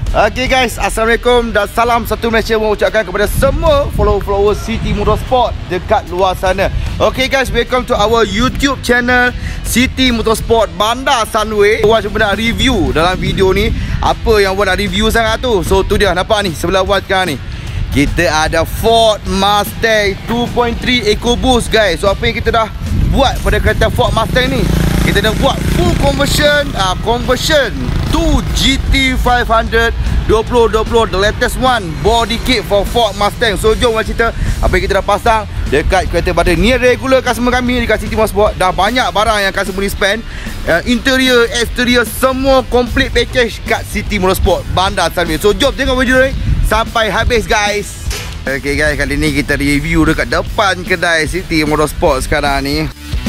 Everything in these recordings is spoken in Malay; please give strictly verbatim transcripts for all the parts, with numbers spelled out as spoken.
Okay guys, Assalamualaikum dan salam satu Malaysia mengucapkan kepada semua follow-follower City Motorsport dekat luar sana. Okay guys, welcome to our YouTube channel City Motorsport Bandar Sunway. Wan cuba nak review dalam video ni apa yang Wan nak review sangat tu. So tu dia, nampak ni sebelah Wan sekarang ni, kita ada Ford Mustang two point three EcoBoost guys. So apa yang kita dah buat pada kereta Ford Mustang ni, kita dah buat full conversion uh, Conversion to G T five hundred twenty twenty, the latest one, body kit for Ford Mustang. So jom kita cerita apa yang kita dah pasang dekat kereta pada ni regular customer kami dekat City Motorsport. Dah banyak barang yang customer ni spend, uh, interior, exterior, semua complete package kat City Motorsport Bandar Sunway. So jom tengok video ni sampai habis guys. Okay guys, kali ni kita review dekat depan kedai City Motorsport sekarang ni.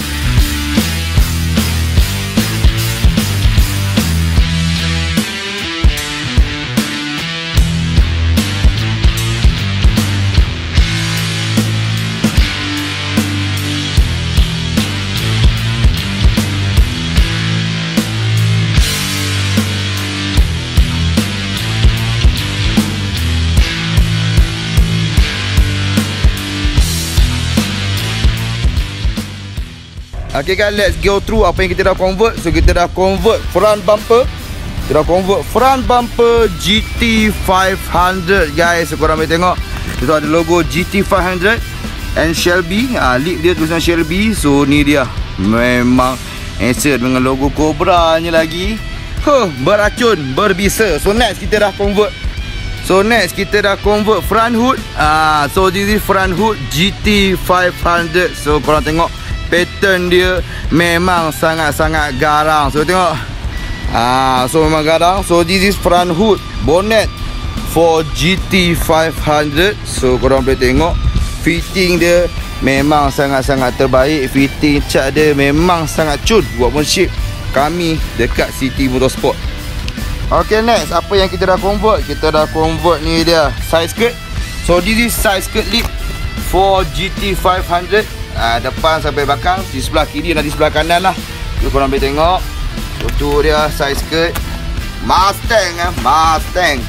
Okay guys, let's go through apa yang kita dah convert. So kita dah convert front bumper, kita dah convert front bumper G T five hundred guys. So korang boleh tengok, itu ada logo G T five hundred and Shelby, ha, lip dia tulisan Shelby. So ni dia, memang answer dengan logo Cobra nya lagi. Huh, beracun, berbisa. So next kita dah convert So next kita dah convert front hood. Ah, so this is front hood G T five hundred. So korang tengok pattern dia memang sangat-sangat garang. So tengok, ah, so memang garang. So this is front hood bonnet for G T five hundred. So korang boleh tengok fitting dia memang sangat-sangat terbaik. Fitting cat dia memang sangat cun. Workmanship kami dekat City Motorsport. Okay next, apa yang kita dah convert? Kita dah convert ni dia, side skirt. So this is side skirt lip for G T five hundred. Uh, depan sampai belakang, di sebelah kiri dan di sebelah kanan lah. So korang boleh tengok, itu dia side skirt Mustang eh, Mustang.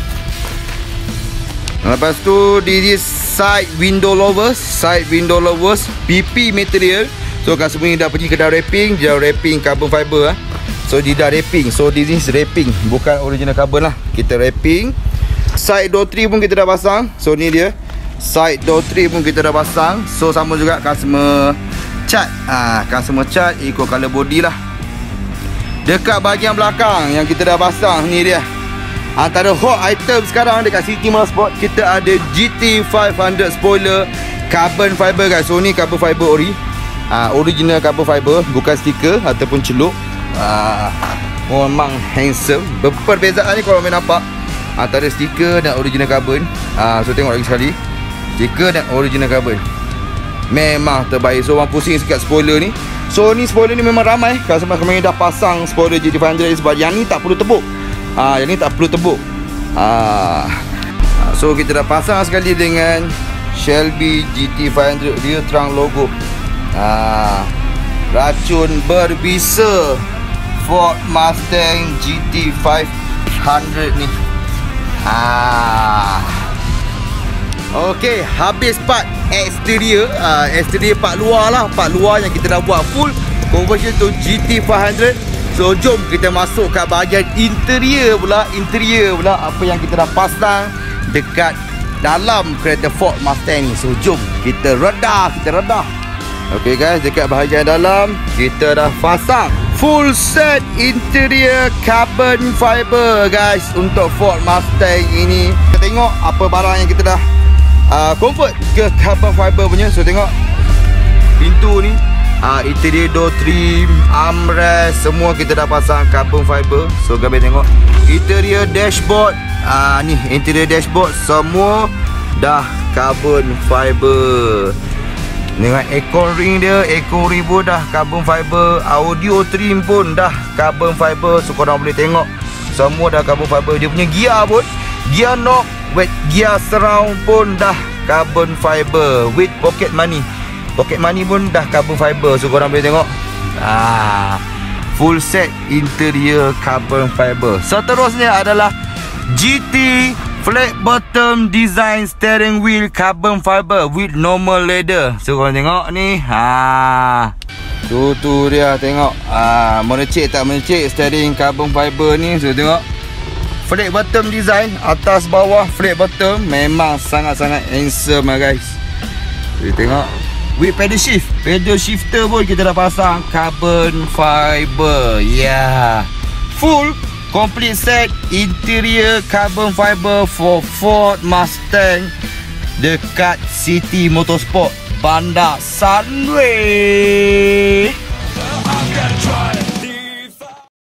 Lepas tu this is side window louvers, side window louvers P P material. So customer ni dah pergi kedai wrapping, dia wrapping carbon fiber eh. So dia dah wrapping, so this is wrapping, bukan original carbon lah, kita wrapping. Side door trim pun kita dah pasang. So ni dia, side door trim pun kita dah pasang. So sama juga customer cat, ah, customer cat ikut color body lah. Dekat bahagian belakang yang kita dah pasang ni dia, antara hot item sekarang dekat City Motorsport, kita ada G T five hundred spoiler carbon fiber guys. So ni carbon fiber ori, ah, original carbon fiber, bukan stiker ataupun celup. ah, Memang handsome. Perbezaan ni korang boleh nampak antara stiker dan original carbon. ah, So tengok lagi sekali, stiker dan original carbon memang terbaik. So orang pusing sikit spoiler ni. So ni spoiler ni memang ramai customer kami dah pasang spoiler G T five hundred sebab yang ni tak perlu tebuk. Ah, yang ni tak perlu tebuk. Ah, so kita dah pasang sekali dengan Shelby G T five hundred rear trunk logo. Ah, racun berbisa Ford Mustang G T five hundred ni. Ah, okey, habis part exterior, uh, exterior part luar lah, part luar yang kita dah buat full conversion to G T five hundred. So jom kita masuk kat bahagian interior pula. Interior pula apa yang kita dah pasang dekat dalam kereta Ford Mustang ni. So jom kita redah, kita redah. Okey guys, dekat bahagian dalam kita dah pasang full set interior carbon fiber guys untuk Ford Mustang ini. Kita tengok apa barang yang kita dah Uh, convert ke carbon fiber punya. So tengok pintu ni, uh, interior door trim, armrest, semua kita dah pasang carbon fiber. So gambar tengok interior dashboard, uh, ni interior dashboard semua dah carbon fiber. Dengan aircon ring dia, aircon ring pun dah carbon fiber. Audio trim pun dah carbon fiber. So korang boleh tengok semua dah carbon fiber. Dia punya gear pun, gear knob, wet gear surround pun dah carbon fiber with pocket money. Pocket money pun dah carbon fiber. So korang boleh tengok, ah, full set interior carbon fiber. Seterusnya adalah G T flat bottom design steering wheel carbon fiber with normal leather. So korang tengok ni. Ha. Tu tu dia tengok. Ah, menecik tak menecik steering carbon fiber ni. So tengok. Flat bottom design, atas bawah flat bottom, memang sangat-sangat handsome lah guys. So tengok. With pedal shift, pedal shifter pun kita dah pasang carbon fiber. Yeah. Full complete set interior carbon fiber for Ford Mustang dekat City Motorsport Bandar Sunway.